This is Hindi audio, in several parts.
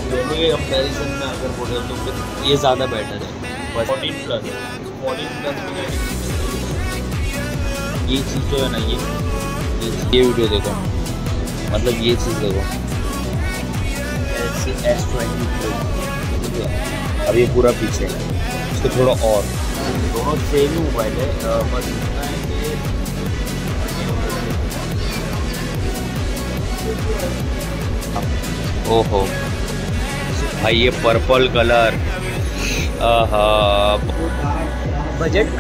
दोनों के कंपैरिजन में अगर बोले तो फिर ये ज़्यादा बेटर है। 14 प्लस ये चीज़ जो है ना, ये वीडियो देखो, मतलब ये चीज़ देखो, S20 अब ये पूरा पीछे है, इसको थोड़ा और, दोनों सेम ही मोबाइल है, बस इतना है कि ओहो भाई ये पर्पल कलर, बजट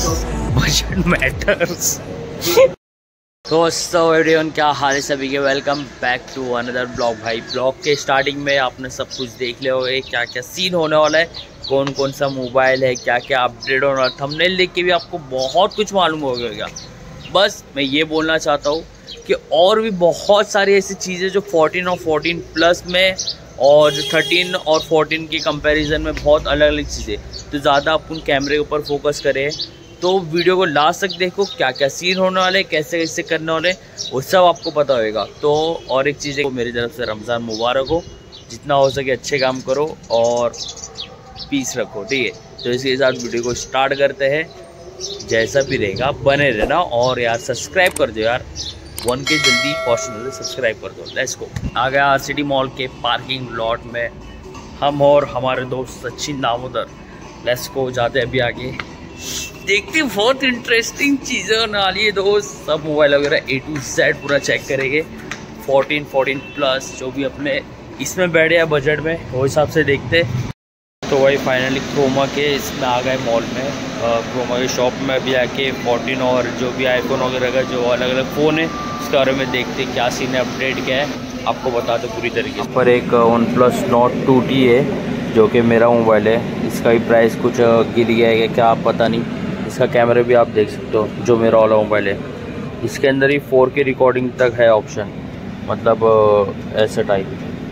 मैटर्स। दोस्तों एवरीवन, क्या हाल है सभी के? Welcome back to another vlog. भाई ब्लॉग के स्टार्टिंग में आपने सब कुछ देख लिया होगा, क्या क्या सीन होने वाला है, कौन कौन सा मोबाइल है, क्या क्या अपडेट होने वाला है। थंबनेल देख के भी आपको बहुत कुछ मालूम हो गया। बस मैं ये बोलना चाहता हूँ कि और भी बहुत सारी ऐसी चीज़ें जो 14 और 14 प्लस में और जो 13 और 14 के कंपैरिजन में बहुत अलग अलग चीज़ें, तो ज़्यादा अपन कैमरे के ऊपर फोकस करें तो वीडियो को लास्ट तक देखो, क्या क्या सीन होने वाले, कैसे कैसे करने वाले, वो सब आपको पता होगा। तो और एक चीज़ है, मेरी तरफ से रमज़ान मुबारक हो, जितना हो सके अच्छे काम करो और पीस रखो, ठीक है। तो इसके साथ वीडियो को स्टार्ट करते हैं। जैसा भी रहेगा बने रहना, और यार सब्सक्राइब कर दो यार, 1K जल्दी पहुँचने, सब्सक्राइब कर दो। Let's go. आ गया सिटी मॉल के पार्किंग लॉट में हम और हमारे दोस्त सचिन दामोदर। लेट्स गो, जाते अभी आगे, देखते बहुत इंटरेस्टिंग चीज़ें होने वाली है दोस्त। सब मोबाइल वगैरह A to Z पूरा चेक करेंगे। 14 प्लस जो भी अपने इसमें बैठ गया बजट में, वो हिसाब से देखते। तो वही फाइनली क्रोमा के इसमें आ गए मॉल में, क्रोमा के शॉप में अभी आके 14 और जो भी आईफोन वगैरह का जो अलग अलग फ़ोन है उसके बारे में देखते क्या सीन है, अपडेट क्या है, आपको बताते पूरी तरीके से। पर एक OnePlus Nord 2T है जो कि मेरा मोबाइल है, इसका भी प्राइस कुछ गिर गया है क्या आप पता नहीं। इसका कैमरा भी आप देख सकते हो, जो मेरा वाला मोबाइल है इसके अंदर ही 4K रिकॉर्डिंग तक है ऑप्शन, मतलब ऐसा टाइप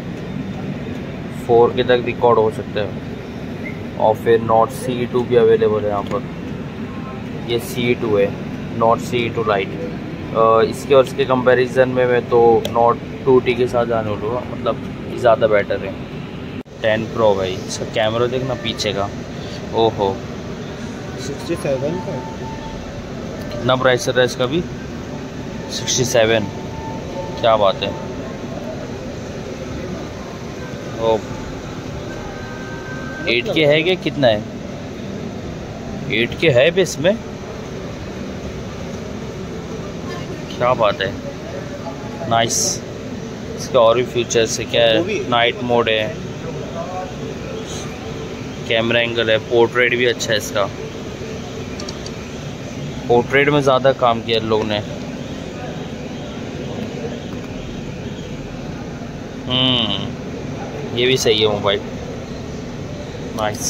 4K तक रिकॉर्ड हो सकते हैं। और फिर Nord CE2 भी अवेलेबल है यहाँ पर, ये CE2 है, Nord CE2 Lite। इसके और इसके कंपैरिजन में मैं तो Nord 2T के साथ जाने वाला, मतलब ज़्यादा बेटर है। 10 Pro भाई, इसका कैमरा देखना पीछे का, ओहो 67 का कितना प्राइस है इसका भी, 67, क्या बात है। ओ 8K है क्या, कितना है, 8K है भी इसमें, क्या बात है, नाइस। इसका और भी फीचर्स है, क्या है, नाइट मोड है, कैमरा एंगल है, पोर्ट्रेट भी अच्छा है इसका, पोर्ट्रेट में ज़्यादा काम किया लोग ने। ये भी सही है मोबाइल, नाइस।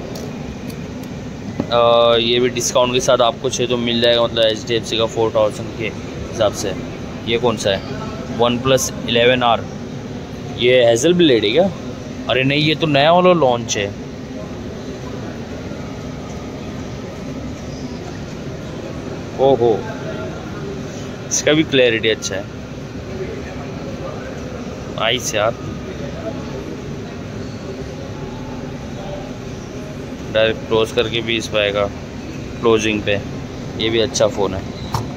ये भी डिस्काउंट के साथ आपको चाहिए तो मिल जाएगा, मतलब HDFC का 4000 के हिसाब से। ये कौन सा है, OnePlus 11R, ये हेज़ल ब्लेड है क्या? अरे नहीं, ये तो नया वाला लॉन्च है। ओहो, इसका भी क्लैरिटी अच्छा है, नाइस यार। डायरेक्ट क्लोज करके भी इस पाएगा क्लोजिंग पे, ये भी अच्छा फ़ोन है।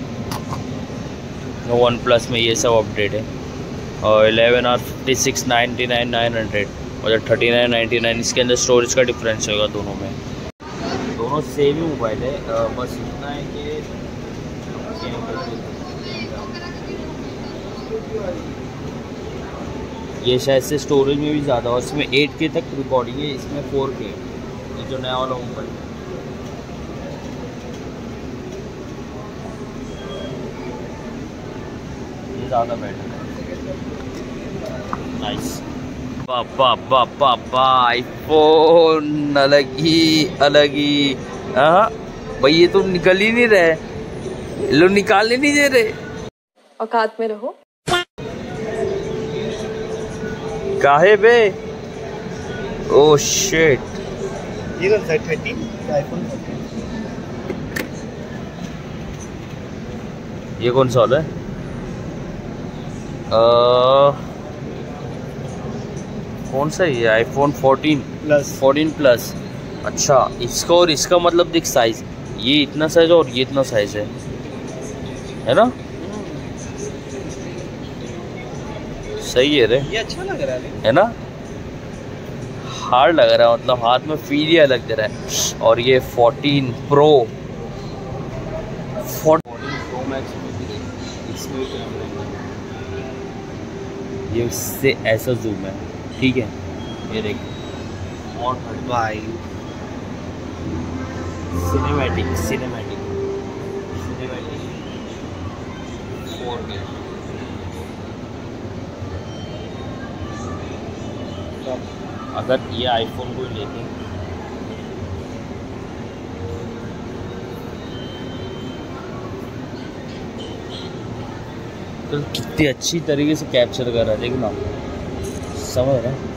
OnePlus में ये सब अपडेट है। और 11R 5699 और 3999, इसके अंदर स्टोरेज का डिफरेंस होगा दोनों में। दोनों सेम ही मोबाइल है, बस इतना है कि ये शायद से स्टोरेज में भी ज़्यादा, और इसमें 8K तक रिकॉर्डिंग है, इसमें 4K, ये जो नया वाला मोबाइल है ये ज़्यादा बेटर है, नाइस। पापा आईफोन अलग ही। हाँ भाई, ये तो निकल ही नहीं रहे, लोग निकालने नहीं दे रहे। औकात में रहो। काहे बे, ओह शिट, ये कौन सा 13 आईफोन 13? ये कौन सा वाला है? कौन सा ये आईफोन 14 प्लस 14 प्लस। अच्छा, इसका और इसका मतलब दिख साइज, ये इतना साइज और ये इतना साइज है ना? सही है रे, ये अच्छा लग रहा है ना? हार्ड लग रहा है, मतलब हाथ में फील ही अलग दे रहा है। और ये 14 प्रो मैक्स इसमें कैमरा, ये इससे ऐसा जूम है, ठीक है? ये देख, और भाई सिनेमैटिक 4K। अगर ये आईफोन को लेके तो कितनी अच्छी तरीके से कैप्चर कर रहा है, देखना, समझ रहा है?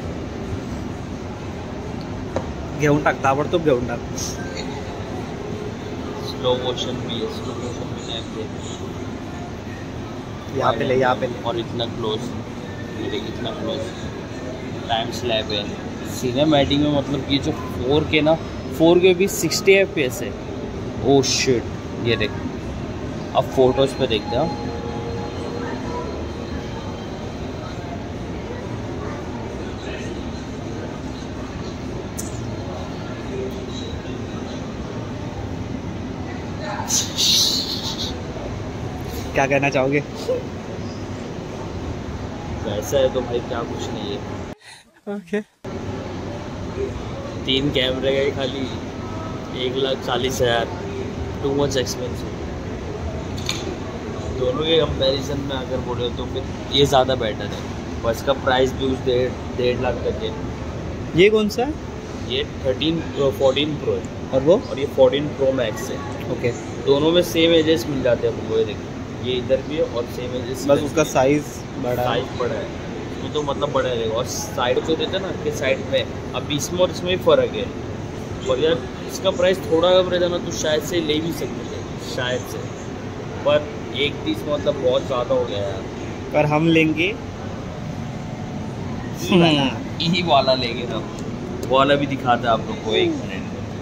घेऊन टाक, ताबडतोब घेऊन टाक। स्लो मोशन भी है, स्लो मोशन भी है, यहाँ पे ले और इतना क्लोज, इतना क्लोज टाइम स्लैब है। सिनेमैटिक में मतलब ये जो 4K ना, 4K भी 60 FPS है। ओह शिट, ये देख, अब फोटोज पे देखते हैं। क्या कहना चाहोगे? वैसा है तो भाई क्या कुछ नहीं है। ओके। 3 कैमरे गए खाली 1,40,000, टू मच एक्सपेंसिव। दोनों के कंपैरिजन में अगर बोले तो फिर ये ज़्यादा बेटर है। बस का प्राइस भी उस 1.5 लाख तक है। ये कौन सा है? ये 14 प्रो है, और वो? और ये 14 प्रो मैक्स है। ओके। दोनों में सेम एजेस मिल जाते हैं आपको, ये देखिए, ये इधर भी है और सेम एजेस। बस उसका साइज बड़ा है, इसमें तो मतलब बड़ा रहेगा। और साइड जो देते हैं ना कि साइड में, अब इसमें और इसमें भी फ़र्क है। और यार इसका प्राइस थोड़ा कम रहता ना तो शायद से ले भी सकते थे, शायद से, पर 1,30 मतलब बहुत ज़्यादा हो गया यार। पर हम लेंगे ई वाला लेंगे ना, वो वाला भी दिखाता है आप लोग को, 1 मिनट।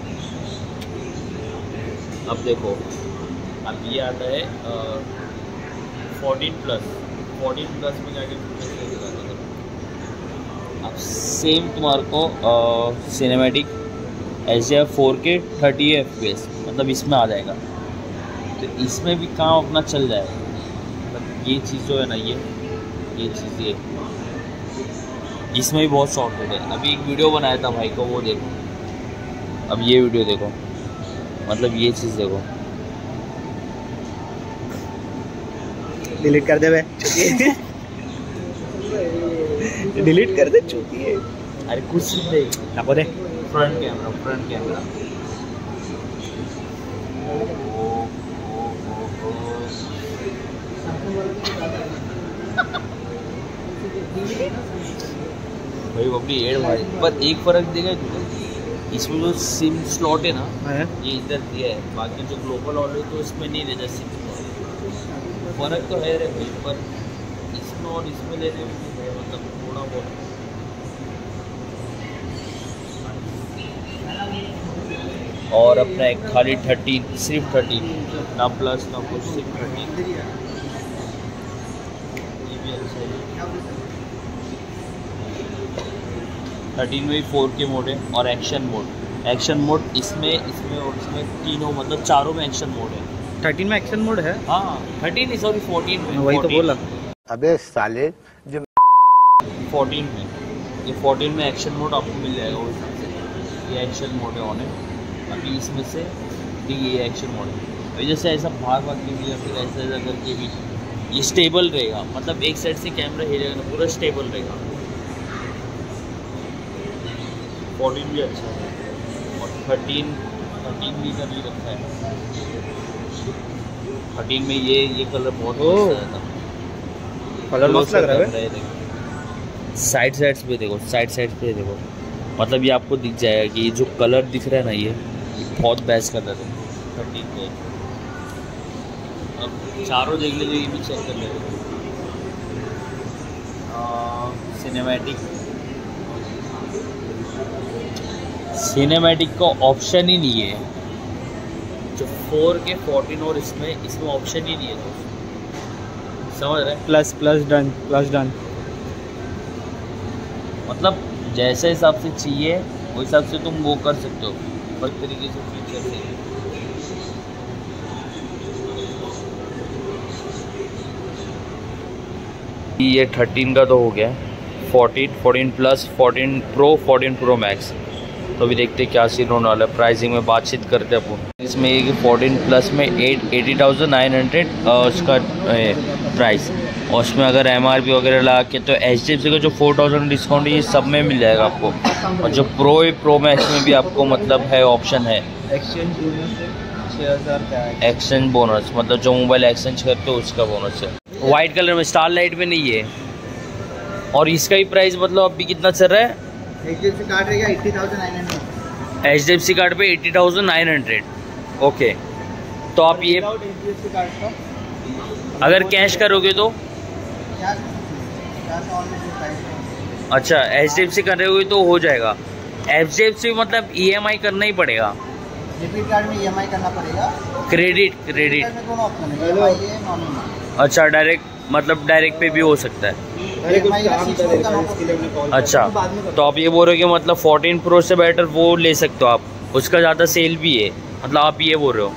अब देखो, अब ये आता है 14 प्लस में जाके अब सेम तुम्हारे को सिनेमैटिक HDR 4K 30 FPS मतलब इसमें आ जाएगा। तो इसमें भी काम अपना चल जाएगा। मतलब ये चीज़ जो है ना, ये चीज़ ये इसमें भी बहुत शॉर्ट है। अभी एक वीडियो बनाया था भाई को, वो देखो, अब ये वीडियो देखो, मतलब ये चीज़ देखो। डिलीट कर दे बे, डिलीट कर दे चूती है। अरे कुछ नहीं, नको दे। फ्रंट कैमरा भाई वो अपनी एड भाई, पर एक फ़र्क देगा तुझे, इसमें जो सिम स्लॉट है ना, ये इधर दिया है, बाकी जो ग्लोबल ऑर्डर तो इसमें नहीं देता सिम स्लॉट। फ़र्क तो है रे भाई, पर इसमें और इसमें लेने में मतलब थोड़ा बहुत। और अपना एक खाली 13, सिर्फ 13, ना प्लस ना कुछ, सिर्फ 13। ये भी अच्छा है। 13 में भी 4K मोड है और एक्शन मोड इसमें और इसमें तीनों, मतलब चारों में एक्शन मोड है। 13 में एक्शन मोड है? हाँ 13 सॉरी 14 में, वही तो बोला। अबे साले, जो 14 में, ये 14 में एक्शन मोड आपको मिल जाएगा उस हिसाब से। ये एक्शन मोड है ऑन है। अभी इसमें से ये एक्शन मोड है। अभी जैसे ऐसा भाग के भी या फिर ऐसा करके भी ये स्टेबल रहेगा, मतलब एक साइड से कैमरा हिलेगा ना, पूरा स्टेबल रहेगा। 14 भी अच्छा है और 13 भी कर ही रखा है। 13 में ये कलर बहुत अच्छा था, कलर मस्त लग रहा है। साइड्स पे देखो, साइड पे देखो, मतलब ये आपको दिख जाएगा कि ये जो कलर दिख रहा है ना, ये बहुत बेस्ट कलर है 13 पे। अब चारों देख लीजिए, ये भी चेक कर लेते। सिनेमैटिक सिनेमैटिक का ऑप्शन ही नहीं है। जो 4K 14 और इसमें ऑप्शन ही नहीं है दोस्त, समझ रहे? Plus done. मतलब जैसे हिसाब से चाहिए उस हिसाब से तुम वो कर सकते हो, हर तरीके से फीचर है। ये 13 का तो हो गया, 14 प्लस, 14 प्रो, 14 प्रो मैक्स। तो अभी देखते क्या सीन होने वाला है, प्राइसिंग में बातचीत करते हैं अपन। इसमें ये 14 प्लस में 80,900 उसका प्राइस, और उसमें अगर MRP वगैरह लगा के तो HDFC का जो 4,000 डिस्काउंट है ये सब में मिल जाएगा आपको। और जो प्रो मैक्स में भी आपको मतलब है ऑप्शन है एक्सचेंज बोनस है 6,000 का। एक्सचेंज बोनस मतलब जो मोबाइल एक्सचेंज करते हो उसका बोनस है। वाइट कलर में स्टार लाइट में नहीं है। और इसका ही प्राइस मतलब अभी कितना चल रहा है? HDFC कार्ड रहेगा 80,900। HDFC कार्ड पे 80,900। ओके, तो आप ये HDFC कार्ड का अगर कैश करोगे तो अच्छा HDFC कर रहे हो तो हो जाएगा। HDFC मतलब EMI करना ही पड़ेगा। डेबिट कार्ड में EMI करना पड़ेगा। क्रेडिट में दोनों ऑप्शन है, EMI है, नॉन। अच्छा, डायरेक्ट पे भी हो सकता है। अच्छा, तो आप ये बोल रहे हो कि मतलब 14 प्रो से बेटर वो ले सकते हो आप, उसका ज़्यादा सेल भी है, मतलब आप ये बोल रहे हो?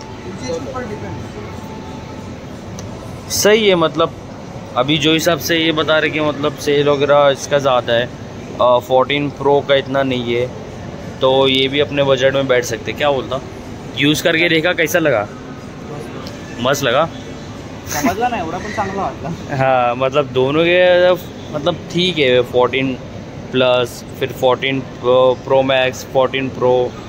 सही है। मतलब अभी जो हिसाब से ये बता रहे कि मतलब सेल वगैरह इसका ज़्यादा है, 14 प्रो का इतना नहीं है, तो ये भी अपने बजट में बैठ सकते। क्या बोलता? यूज़ करके देखा कैसा लगा? मस्त लगा, समझला नाही एवढा पण चांगला वाटला। हाँ, मतलब दोनों के मतलब ठीक है। 14 प्लस, फिर 14 प्रो मैक्स, 14 प्रो।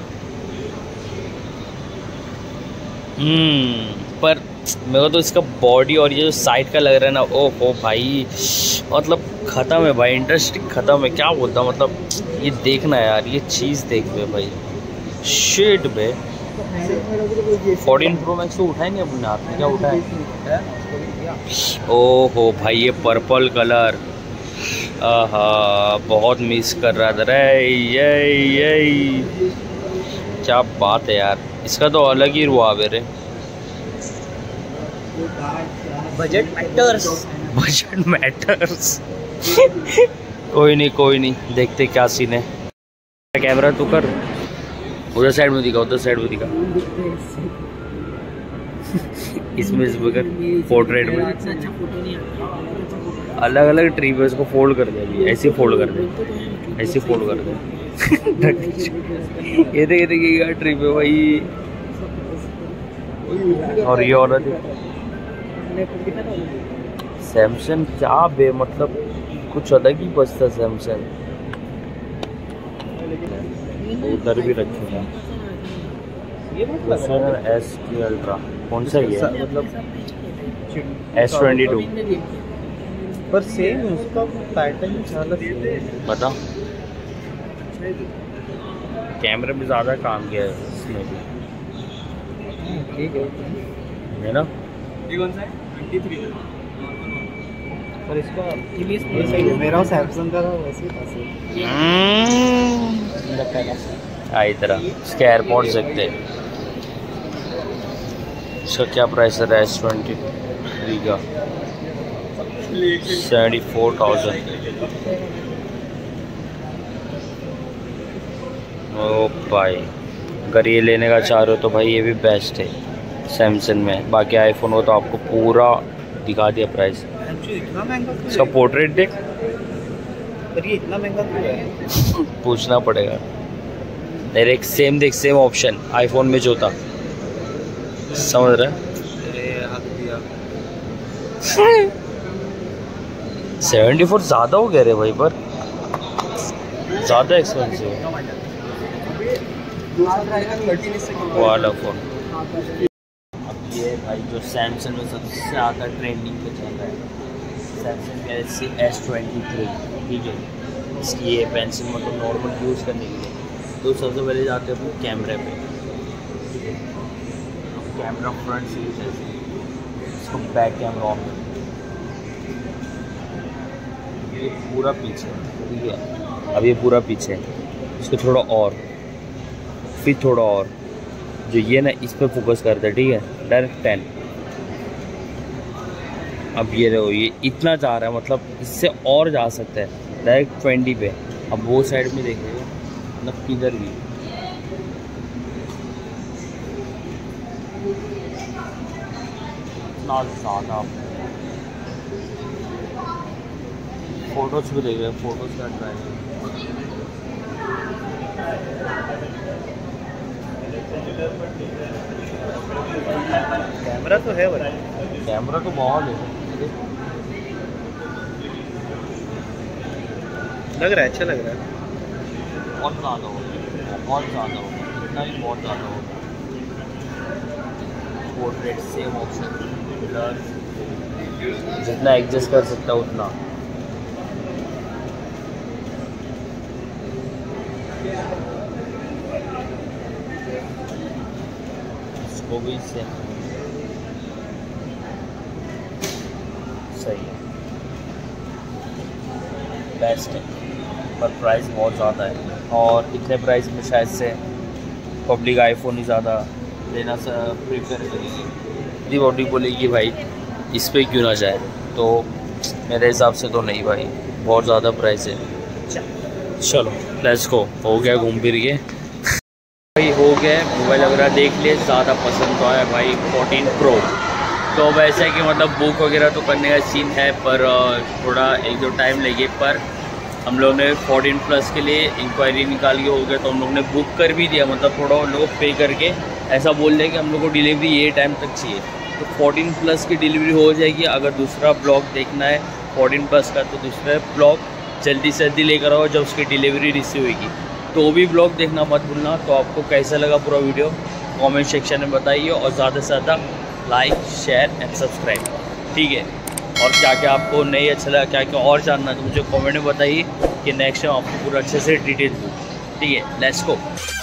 पर मेरे को तो इसका बॉडी और ये जो साइड का लग रहा है ना, ओ भाई मतलब ख़त्म है भाई, इंटरेस्ट ख़त्म है। क्या बोलता मतलब ये देखना यार, ये चीज़ देख बे भाई, शेड बे। 14 प्रो मैक्स तो उठाए नहीं अपने हाथ में, क्या उठाए? ओहो भाई ये पर्पल कलर, आहा बहुत मिस कर रहा था रे। ये क्या बात है यार, इसका तो अलग ही रुआब है रे। Budget matters. कोई नहीं, देखते क्या सीन है। कैमरा तू कर, उधर साइड में दिखा, इसमें पोर्ट्रेट में अलग ट्री पे इसको फोल्ड कर दे, अभी ऐसे फोल्ड कर दे। ये देखिए ट्री पे भाई। और ये औरत सैमसंग क्या बे, मतलब कुछ अलग ही बचता सैमसंग। उधर भी रखे हैं S अल्ट्रा, कौन सा ये मतलब S22 पर सेम उसका पैटर्न చాలా बता। कैमरे में ज़्यादा काम किया है इसमें भी, ठीक है ना? पर इसका मेरा सैमसंग का वैसे ही था। तरह इसके एयरपोर्ट सकते हैं। इसका क्या प्राइस है S23 का? 74,000। ओ भाई, अगर ये लेने का चाह रहे हो तो भाई ये भी बेस्ट है सैमसंग में। बाकी आईफोन हो तो आपको पूरा दिखा दिया प्राइस। इतना महंगा इसका पोर्ट्रेट देख, पर ये इतना महंगा क्यों है? पूछना पड़ेगा। डायरेक्ट सेम देख, सेम ऑप्शन आईफोन में जो था, समझ रहे? 74 ज़्यादा हो गया रे भाई, पर ज़्यादा एक्सपेंसिव है वाला फ़ोन। अब ये भाई जो सैमसंग में सबसे ज़्यादा ट्रेंडिंग पे चल रहा है, सैमसंग गैलेक्सी S23, ठीक है। इसकी ये पेंसिल मतलब नॉर्मल यूज़ करने के लिए तो सबसे पहले जाते हैं अपने कैमरे पे, ठीक है। कैमरा फ्रंट से यूज है, इसको बैक कैमरा ऑन, ये पूरा पीछे, ठीक है। अब ये पूरा पीछे, इसको थोड़ा और, फिर थोड़ा और, जो ये ना इस पर फोकस करते हैं, ठीक है। डायरेक्ट 10। अब ये रहो, ये इतना जा रहा है, मतलब इससे और जा सकता है डायरेक्ट 20 पे। अब वो साइड में देखिए, मतलब किधर भी इतना ज़्यादा। फोटोज भी देख रहे हैं, फोटोज का ट्राई। कैमरा तो है भाई, कैमरा तो बहुत है, लग रहा है, अच्छा लग रहा है। बहुत ज़्यादा होगा, बहुत ज़्यादा होगा, इतना ही बहुत ज़्यादा होगा। पोर्ट्रेट सेम ऑप्शन, जितना एडजस्ट कर सकता है उतना। इसको भी सेम सही है, बेस्ट है, पर प्राइस बहुत ज़्यादा है। और इतने प्राइस में शायद से पब्लिक आईफोन ही ज़्यादा लेना प्रीफर करेगी। यदि बॉडी बोलेगी भाई इस पे क्यों ना जाए, तो मेरे हिसाब से तो नहीं भाई, बहुत ज़्यादा प्राइस है। चलो लेट्स गो। हो गया घूम फिर के भाई, हो गया मोबाइल वगैरह देख लिए, ज़्यादा पसंद तो आया भाई 14 प्रो। तो अब ऐसा है कि मतलब बुक वगैरह तो करने का सीन है, पर थोड़ा एक दो टाइम लगे। पर हम लोग ने 14 प्लस के लिए इंक्वायरी निकाल के हो गया, तो हम लोग ने बुक कर भी दिया। मतलब थोड़ा उन लोगों को पे करके ऐसा बोल रहे कि हम लोग को डिलीवरी ये टाइम तक चाहिए, तो 14 प्लस की डिलीवरी हो जाएगी। अगर दूसरा ब्लॉग देखना है 14 प्लस का, तो दूसरा ब्लॉग जल्दी से जल्दी लेकर आओ जब उसकी डिलीवरी रिसीव होगी, तो वो भी ब्लॉग देखना मत भूलना। तो आपको कैसा लगा पूरा वीडियो कमेंट सेक्शन में बताइए, और ज़्यादा से ज़्यादा लाइक शेयर एंड सब्सक्राइब, ठीक है। और क्या क्या आपको नहीं अच्छा लगा, क्या क्या और जानना, तो मुझे कमेंट में बताइए कि नेक्स्ट टाइम आपको पूरा अच्छे से डिटेल दूँ, ठीक है। लेट्स गो।